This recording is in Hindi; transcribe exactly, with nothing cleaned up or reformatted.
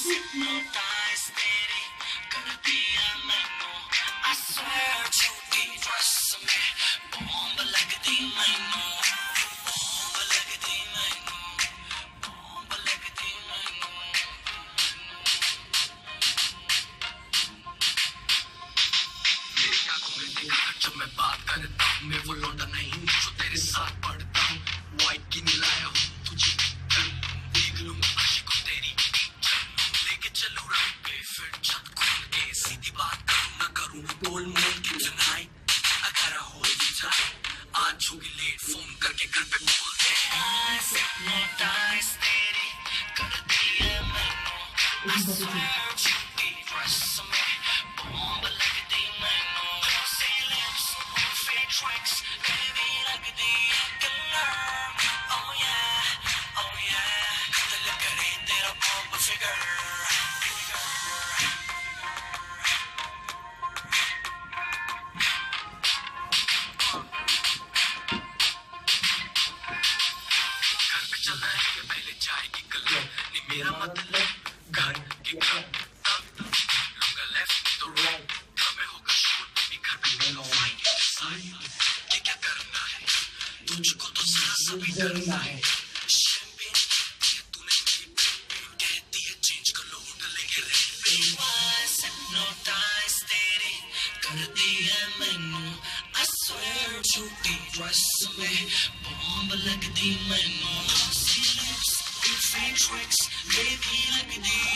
hypnotize तेरी कर दिया मैनू I swear झूठी dress में bomb लगदी मैनू bomb लगदी मैनू bomb लगदी मैनू मेरी आंखों में देखा जब मैं बात करता हूँ मैं वो लौंडा नहीं जो तेरे साथ पढ़ता हूँ वाइट की नहीं लाया हूँ तुझे देख लूंगा आशिकों तेरी लेके चलो रात पे फिर छत खोल के सीधी बात करूँ ना करूँ बोल मोल की tonight अगर हो जाए आज होगी लेट फोन करके घर पे बोल दे hypnotize तेरी कर दिया मैनू I swear झूठी dress में bomb लगदी मैनू say lips on fake tracks baby लगदी alarm oh yeah oh yeah दिल करे तेरा bomb figure पहले जाएगी कलर नहीं मेरा मतलब घर के घर लूंगा लेफ्ट तो राइट हमें होगा शूट भी घर पे मिलो फाइट डिसाइड कि क्या करना है तुझको तो जरा सा भी डरना है शैंपेन तूने कहती है चेंज कर लो होटल लेके रह hypnotize तेरी कर दिया मैनू I swear झूठी dress में bomb लगदी मैनू fake tricks, baby, like me.